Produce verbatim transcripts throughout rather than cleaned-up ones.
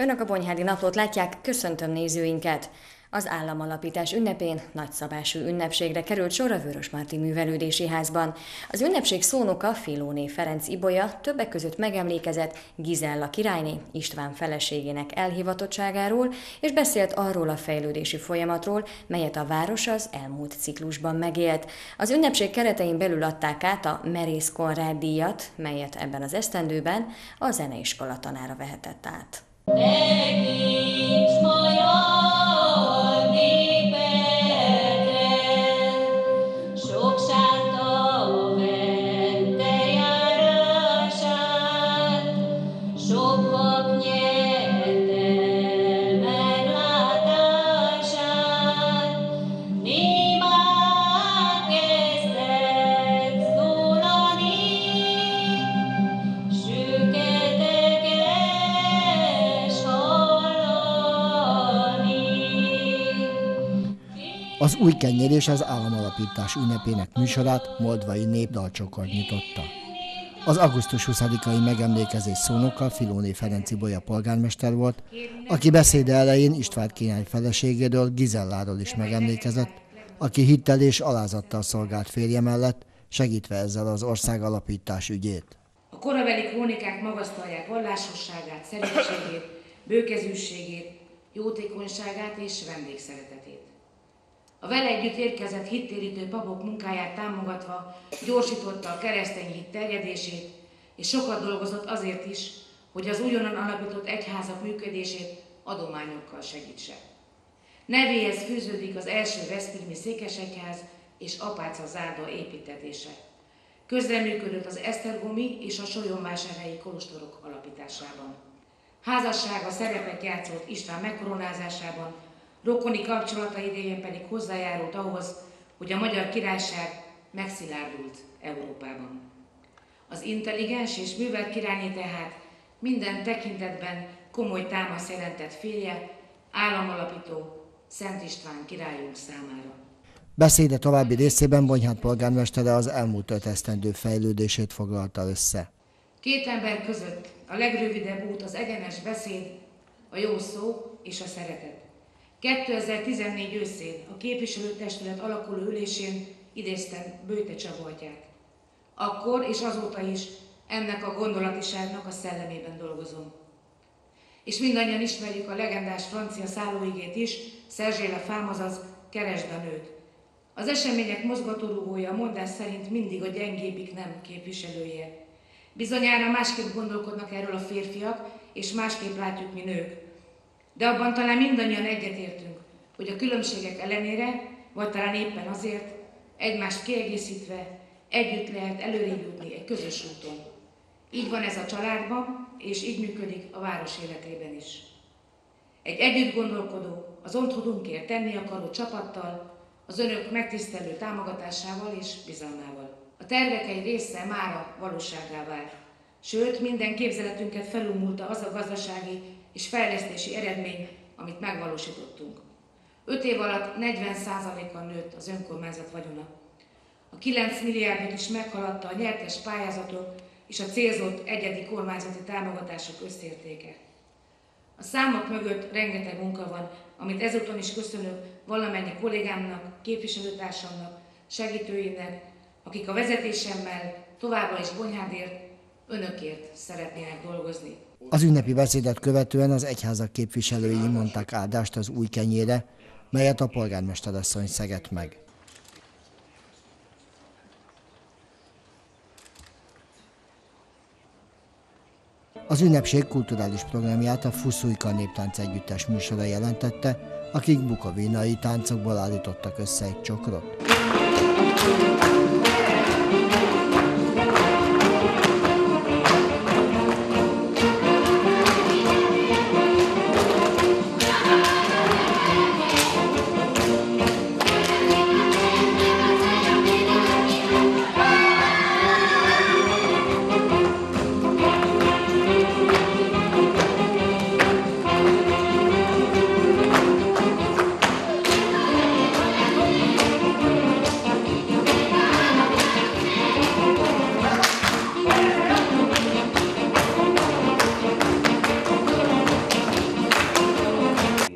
Önök a Bonyhádi Naplót látják, köszöntöm nézőinket! Az államalapítás ünnepén nagyszabású ünnepségre került sor a Vörösmarty Művelődési Házban. Az ünnepség szónoka Filóné Ferenc Ibolya többek között megemlékezett Gizella királyné István feleségének elhivatottságáról, és beszélt arról a fejlődési folyamatról, melyet a város az elmúlt ciklusban megélt. Az ünnepség keretein belül adták át a Merész Konrád díjat, melyet ebben az esztendőben a zeneiskola tanára vehetett át. Tekints magyar népedre, sok sánta vette járását, sok pap nyerte meglátását, némán kezdett szólani, süketeges hallani. Az új kenyérés az államalapítás ünnepének műsorát moldvai népdalcsokor nyitotta. Az augusztus huszadikai megemlékezés szónoka Filóné Ferenc Ibolya polgármester volt, aki beszéde elején István király feleségéről, Gizelláról is megemlékezett, aki hittel és alázattal szolgált férje mellett, segítve ezzel az ország alapítás ügyét. A korabeli krónikák magasztalják vallásosságát, szerénységét, bőkezűségét, jótékonyságát és vendégszeretetét. A vele együtt érkezett hittérítő papok munkáját támogatva gyorsította a keresztény hit terjedését, és sokat dolgozott azért is, hogy az újonnan alapított egyházak működését adományokkal segítse. Nevéhez fűződik az első veszprémi székesegyház és Apáca zárda építetése. Közreműködött az esztergomi és a solyomvásárhelyi kolostorok alapításában. Házassága szerepet játszott István megkoronázásában, rokoni kapcsolata idején pedig hozzájárult ahhoz, hogy a Magyar Királyság megszilárdult Európában. Az intelligens és művelt királyné tehát minden tekintetben komoly támasz jelentett férje, államalapító Szent István királyunk számára. Beszéde további részében Bonyhád polgármestere az elmúlt öt esztendő fejlődését foglalta össze. Két ember között a legrövidebb út az egyenes beszéd, a jó szó és a szeretet. kétezer-tizennégy őszén a képviselőtestület alakuló ülésén idéztem Böjte Csaba atyát. Akkor és azóta is ennek a gondolatiságnak a szellemében dolgozom. És mindannyian ismerjük a legendás francia szállóigét is, Serge la femme, azaz keresd a nőt. Az események mozgatórugója a mondás szerint mindig a gyengébbik nem képviselője. Bizonyára másképp gondolkodnak erről a férfiak, és másképp látjuk mi nők. De abban talán mindannyian egyetértünk, hogy a különbségek ellenére, vagy talán éppen azért, egymást kiegészítve, együtt lehet előrébb jutni egy közös úton. Így van ez a családban, és így működik a város életében is. Egy együtt gondolkodó, az otthonunkért tenni akaró csapattal, az önök megtisztelő támogatásával és bizalmával. A tervek egy része mára valósággá vált, sőt minden képzeletünket felülmúlta az a gazdasági és fejlesztési eredmény, amit megvalósítottunk. Öt év alatt negyven százalékkal nőtt az önkormányzat vagyona. A kilenc milliárdot is meghaladta a nyertes pályázatok és a célzott egyedi kormányzati támogatások összértéke. A számok mögött rengeteg munka van, amit ezúton is köszönök valamennyi kollégámnak, képviselőtársamnak, segítőimnek, akik a vezetésemmel továbbra is Bonyhádért, önökért szeretnének dolgozni. Az ünnepi beszédet követően az egyházak képviselői mondták áldást az új kenyére, melyet a polgármesterasszony szegett meg. Az ünnepség kulturális programját a Fuszujka Néptánc Együttes műsora jelentette, akik bukovinai táncokból állítottak össze egy csokrot.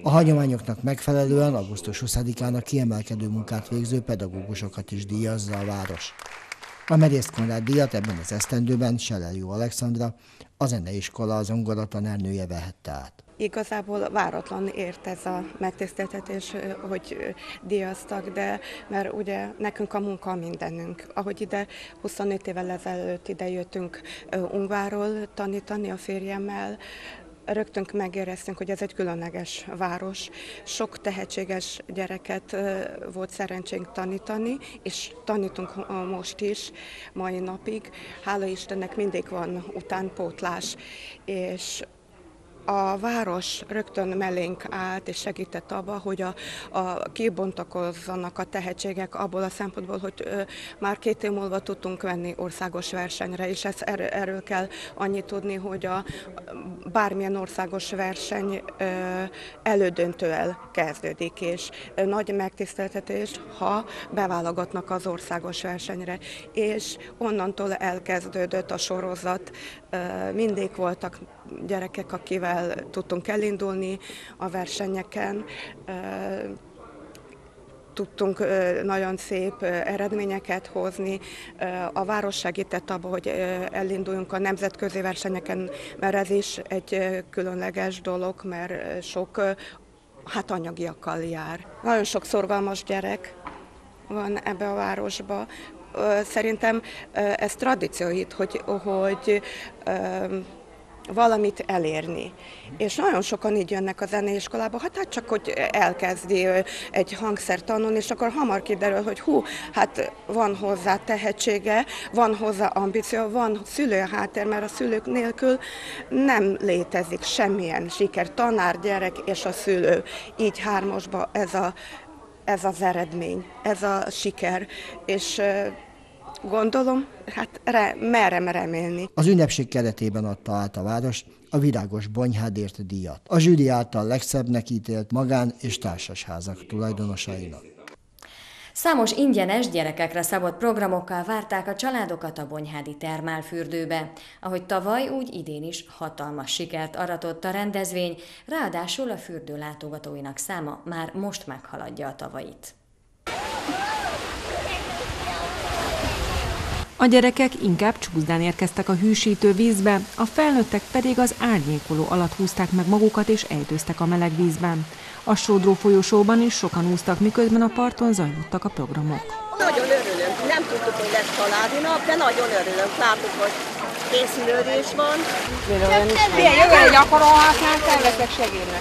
A hagyományoknak megfelelően augusztus huszadikán a kiemelkedő munkát végző pedagógusokat is díjazza a város. A Merész Konrád díjat ebben az esztendőben Seller Jó Alexandra, a zeneiskola zongora tanárnője vehette át. Igazából váratlan ért ez a megtiszteltetés, hogy díjaztak, de mert ugye nekünk a munka mindenünk. Ahogy ide huszonöt évvel ezelőtt ide jöttünk Ungvárról tanítani a férjemmel, rögtön megéreztünk, hogy ez egy különleges város. Sok tehetséges gyereket volt szerencsénk tanítani, és tanítunk most is, mai napig. Hála Istennek mindig van utánpótlás, és a város rögtön mellénk állt és segített abba, hogy a, a kibontakozzanak a tehetségek abból a szempontból, hogy ö, már két év múlva tudtunk venni országos versenyre, és ez, er, erről kell annyit tudni, hogy a bármilyen országos verseny ö, elődöntővel kezdődik, és ö, nagy megtiszteltetés, ha beválogatnak az országos versenyre, és onnantól elkezdődött a sorozat, ö, mindig voltak gyerekek, akivel tudtunk elindulni a versenyeken, tudtunk nagyon szép eredményeket hozni. A város segített abban, hogy elinduljunk a nemzetközi versenyeken, mert ez is egy különleges dolog, mert sok hát anyagiakkal jár. Nagyon sok szorgalmas gyerek van ebbe a városba. Szerintem ez tradíció itt, hogy, hogy valamit elérni. És nagyon sokan így jönnek a zeneiskolába, hát, hát csak, hogy elkezdi egy hangszert tanulni, és akkor hamar kiderül, hogy hú, hát van hozzá tehetsége, van hozzá ambíció, van szülőháttér, mert a szülők nélkül nem létezik semmilyen siker. Tanár, gyerek és a szülő, így hármasba ez, a, ez az eredmény, ez a siker. És gondolom, hát re, merem remélni. Az ünnepség keretében adta át a város a Virágos Bonyhádért díjat. A zsűri által legszebbnek ítélt magán- és társasházak tulajdonosainak. Számos ingyenes, gyerekekre szabott programokkal várták a családokat a bonyhádi termálfürdőbe. Ahogy tavaly, úgy idén is hatalmas sikert aratott a rendezvény, ráadásul a fürdő látogatóinak száma már most meghaladja a tavalyit. A gyerekek inkább csúszdán érkeztek a hűsítő vízbe, a felnőttek pedig az árnyékoló alatt húzták meg magukat és ejtőztek a meleg vízben. A Sodró folyosóban is sokan úsztak, miközben a parton zajlottak a programok. Nagyon örülünk, nem tudtuk, hogy lesz családi nap, de nagyon örülünk. Láttuk, hogy készülődés van. Milyen jövőre gyakorol, hát nem tervezek segédnek.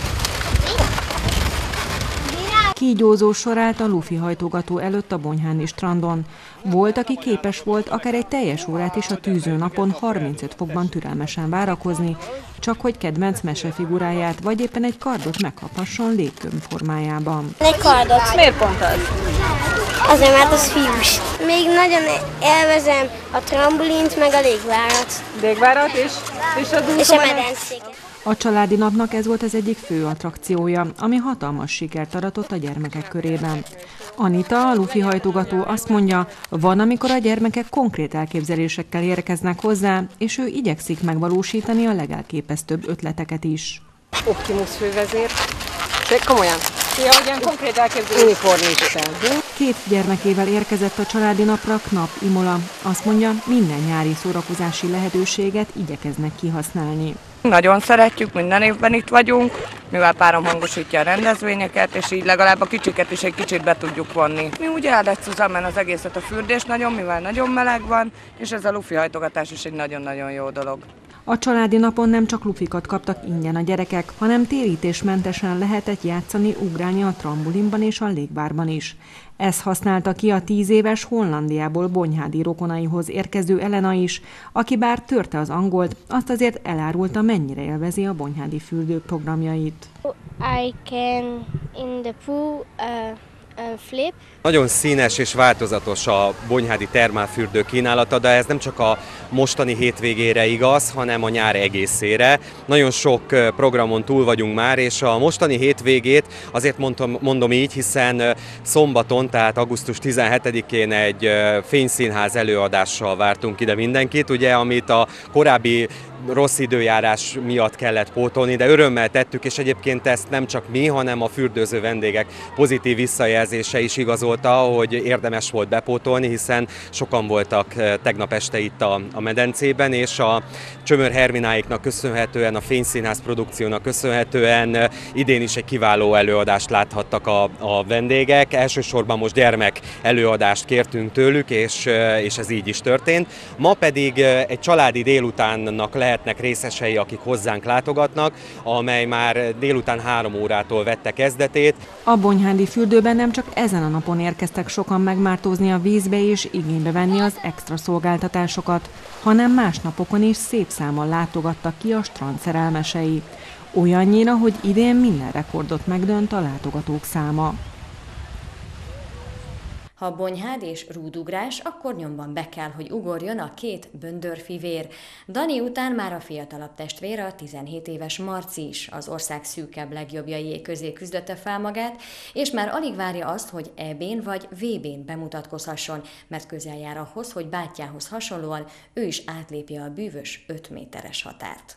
Kígyózó sor állt a lufi hajtogató előtt a Bonyháni strandon. Volt, aki képes volt akár egy teljes órát is a tűző napon harmincöt fokban türelmesen várakozni, csak hogy kedvenc mesefiguráját vagy éppen egy kardot megkaphasson légkömb formájában. Egy kardot. Miért pont az? Azért, mert az fiús. Még nagyon élvezem a trambolint, meg a légvárat. Légvárat és, és az És a medencéket. A családi napnak ez volt az egyik fő attrakciója, ami hatalmas sikert aratott a gyermekek körében. Anita, a lufi hajtogató azt mondja, van, amikor a gyermekek konkrét elképzelésekkel érkeznek hozzá, és ő igyekszik megvalósítani a legelképesztőbb ötleteket is. Optimus fővezér. De komolyan. Ja, ugyan konkrét elképzelés. Uniformista. Két gyermekével érkezett a családi napra Knap Imola. Azt mondja, minden nyári szórakozási lehetőséget igyekeznek kihasználni. Nagyon szeretjük, minden évben itt vagyunk, mivel párom hangosítja a rendezvényeket, és így legalább a kicsiket is egy kicsit be tudjuk vonni. Mi ugye elegyszük zusammen az egészet a fürdés nagyon, mivel nagyon meleg van, és ez a lufi hajtogatás is egy nagyon-nagyon jó dolog. A családi napon nem csak lufikat kaptak ingyen a gyerekek, hanem térítésmentesen lehetett játszani, ugrálni a trambulinban és a légvárban is. Ez használta ki a tíz éves Hollandiából bonyhádi rokonaihoz érkező Elena is, aki bár törte az angolt, azt azért elárulta, mennyire élvezi a bonyhádi fürdő programjait. I can in the pool uh, uh, flip. Nagyon színes és változatos a bonyhádi termálfürdő kínálata, de ez nem csak a mostani hétvégére igaz, hanem a nyár egészére. Nagyon sok programon túl vagyunk már, és a mostani hétvégét azért mondom, mondom így, hiszen szombaton, tehát augusztus tizenhetedikén egy fényszínház előadással vártunk ide mindenkit, ugye, amit a korábbi rossz időjárás miatt kellett pótolni, de örömmel tettük, és egyébként ezt nem csak mi, hanem a fürdőző vendégek pozitív visszajelzése is igazolta, hogy érdemes volt bepótolni, hiszen sokan voltak tegnap este itt a, a medencében, és a Csömör Hermináiknak köszönhetően, a Fényszínház produkciónak köszönhetően idén is egy kiváló előadást láthattak a, a vendégek. Elsősorban most gyermek előadást kértünk tőlük, és, és ez így is történt. Ma pedig egy családi délutánnak lehetnek részesei, akik hozzánk látogatnak, amely már délután három órától vette kezdetét. A bonyhádi fürdőben nem csak ezen a napon érkeztek sokan megmártózni a vízbe és igénybe venni az extra szolgáltatásokat, hanem más napokon is szép számmal látogattak ki a strand szerelmesei. Olyannyira, hogy idén minden rekordot megdönt a látogatók száma. Ha bonyhád és rúdugrás, akkor nyomban be kell, hogy ugorjon a két böndörfivér. Dani után már a fiatalabb testvér, a tizenhét éves Marci is az ország szűkebb legjobbjaié közé küzdötte fel magát, és már alig várja azt, hogy é bén vagy vé bén bemutatkozhasson, mert közel jár ahhoz, hogy bátyjához hasonlóan ő is átlépje a bűvös öt méteres határt.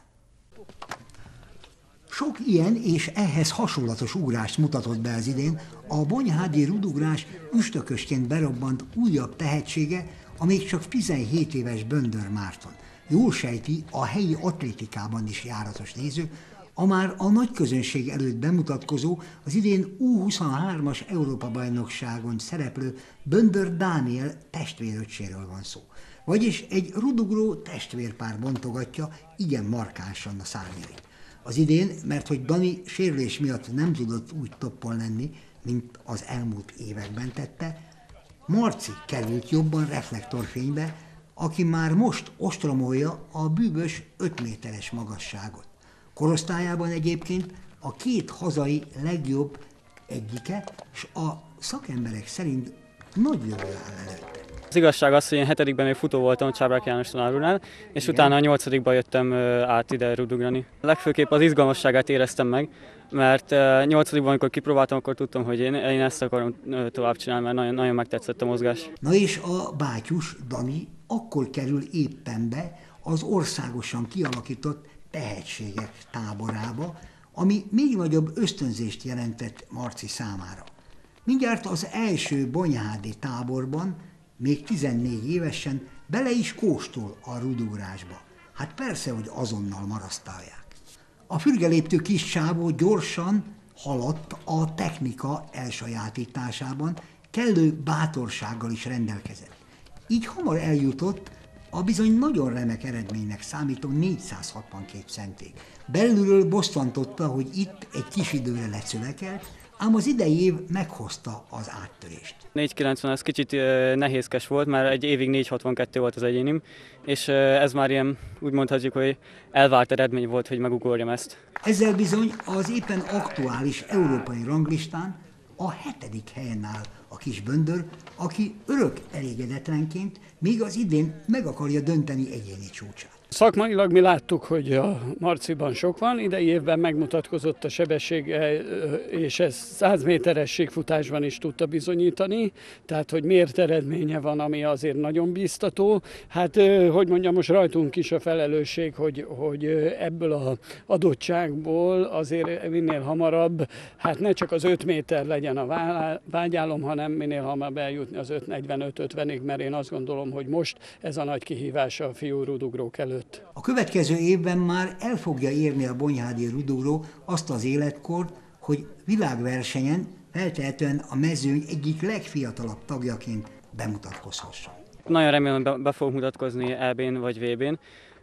Sok ilyen és ehhez hasonlatos ugrást mutatott be az idén, a bonyhádi rúdugrás üstökösként berobbant újabb tehetsége, a még csak tizenhét éves Böndör Márton. Jól sejti a helyi atlétikában is járatos néző, a már a nagy közönség előtt bemutatkozó, az idén U huszonhármas Európa-bajnokságon szereplő Böndör Dániel testvéröccséről van szó. Vagyis egy rudugró testvérpár bontogatja igen markánsan a szárnyait. Az idén, mert hogy Dani sérülés miatt nem tudott úgy toppon lenni, mint az elmúlt években tette, Marci került jobban reflektorfénybe, aki már most ostromolja a bűvös öt méteres magasságot. Korosztályában egyébként a két hazai legjobb egyike, és a szakemberek szerint nagy jövő áll előtte. Az igazság az, hogy én hetedikben még futó voltam a Csábrák János tanárúrnál, és igen, utána a nyolcadikban jöttem át ide rudugrani. Legfőképp az izgalmasságát éreztem meg, mert nyolcadikban, amikor kipróbáltam, akkor tudtam, hogy én, én ezt akarom tovább csinálni, mert nagyon, nagyon megtetszett a mozgás. Na és a bátyus, Dani, akkor kerül éppen be az országosan kialakított tehetségek táborába, ami még nagyobb ösztönzést jelentett Marci számára. Mindjárt az első bonyhádi táborban, még tizennégy évesen bele is kóstol a rudugrásba. Hát persze, hogy azonnal marasztalják. A fürgeléptő kis csávó gyorsan haladt a technika elsajátításában, kellő bátorsággal is rendelkezett. Így hamar eljutott a bizony nagyon remek eredménynek számító négyszázhatvankét centig. Belülről bosszantotta, hogy itt egy kis időre lecövekelt, ám az idei év meghozta az áttörést. négy kilencven ez kicsit nehézkes volt, mert egy évig négy hatvankettő volt az egyénim, és ez már ilyen, úgy mondhatjuk, hogy elvárt eredmény volt, hogy megugorjam ezt. Ezzel bizony az éppen aktuális európai ranglistán a hetedik helyen áll a kis Böndör, aki örök elégedetlenként még az idén meg akarja dönteni egyéni csúcsát. Szakmailag mi láttuk, hogy a Marciban sok van, idei évben megmutatkozott a sebessége, és ez száz méteres síkfutásban is tudta bizonyítani, tehát hogy mért eredménye van, ami azért nagyon bíztató. Hát, hogy mondjam, most rajtunk is a felelősség, hogy, hogy ebből az adottságból azért minél hamarabb, hát ne csak az öt méter legyen a vágyálom, hanem minél hamarabb eljutni az öt negyvenöt ötvenig, mert én azt gondolom, hogy most ez a nagy kihívás a fiú rudugrók előtt. A következő évben már el fogja érni a bonyhádi rudugró azt az életkort, hogy világversenyen feltehetően a mezőny egyik legfiatalabb tagjaként bemutatkozhasson. Nagyon remélem, be, be fogok mutatkozni é bén vagy vé bén,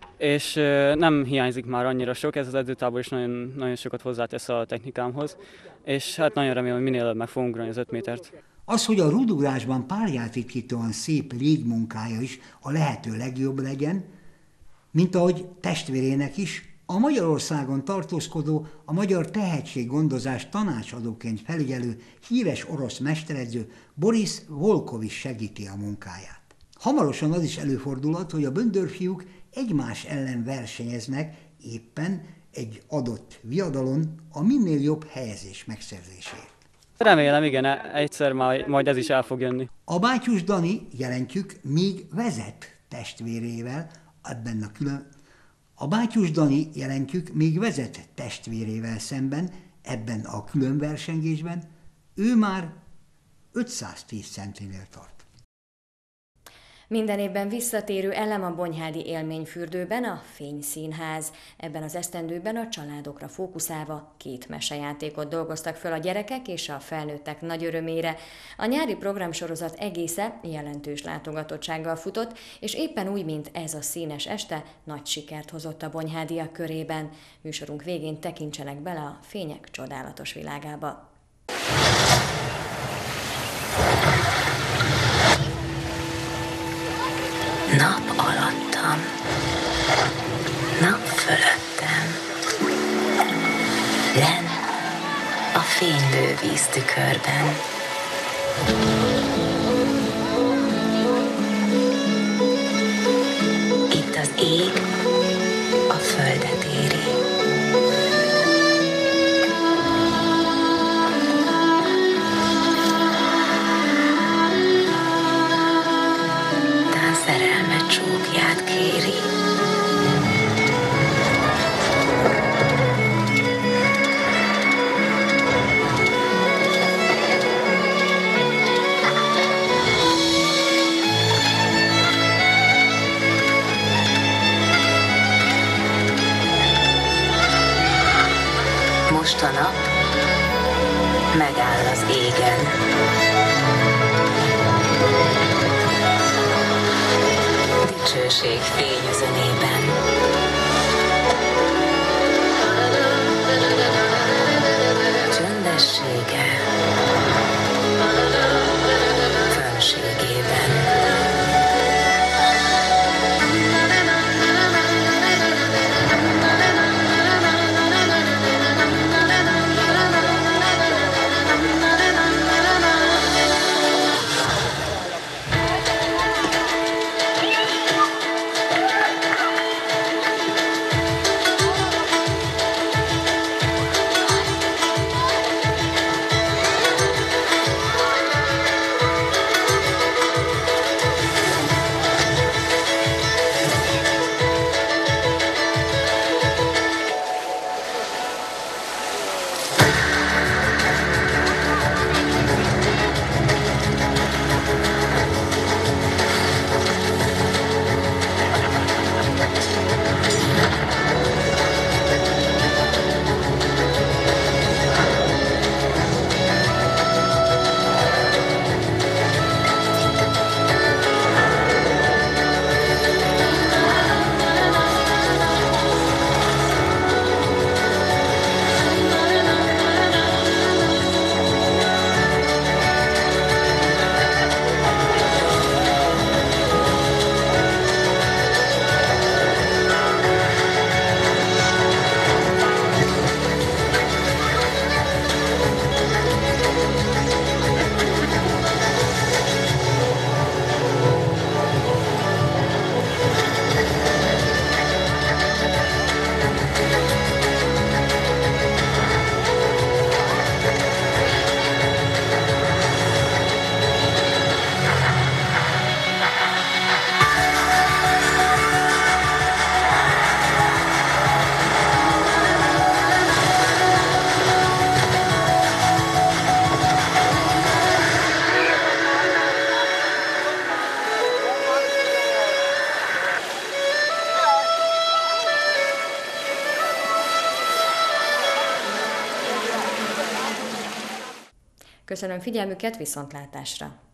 és nem hiányzik már annyira sok, ez az edzőtábor is nagyon, nagyon sokat hozzátesz a technikámhoz, és hát nagyon remélem, hogy minél előbb meg fogunk ugrani az öt métert. Az, hogy a rudugrásban párjátékítóan szép légmunkája is a lehető legjobb legyen, mint ahogy testvérének is, a Magyarországon tartózkodó, a magyar tehetséggondozás tanácsadóként felügyelő híres orosz mesteredző Boris Volkov is segíti a munkáját. Hamarosan az is előfordulhat, hogy a böndörfiúk egymás ellen versenyeznek éppen egy adott viadalon a minél jobb helyezés megszerzéséért. Remélem, igen, egyszer majd ez is el fog jönni. A bátyus Dani, jelentjük, még vezet testvérével, ebben a külön A Bátyus Dani, jelentjük, még vezet testvérével szemben, ebben a különversengésben, ő már ötszáztíz centinél tart. Minden évben visszatérő elem a bonyhádi élményfürdőben a Fényszínház. Ebben az esztendőben a családokra fókuszálva két mesejátékot dolgoztak föl a gyerekek és a felnőttek nagy örömére. A nyári programsorozat egésze jelentős látogatottsággal futott, és éppen úgy, mint ez a színes este, nagy sikert hozott a bonyhádiak körében. Műsorunk végén tekintsenek bele a fények csodálatos világába. Nap alattam, nap fölöttem, lenn a fénylő víztükörben. Itt az ég a földet éri. Szerelme csókját kéri. Most a nap megáll az égen. Dicsőség fényüzenében. Csöndessége fönségében. Köszönöm figyelmüket, viszontlátásra!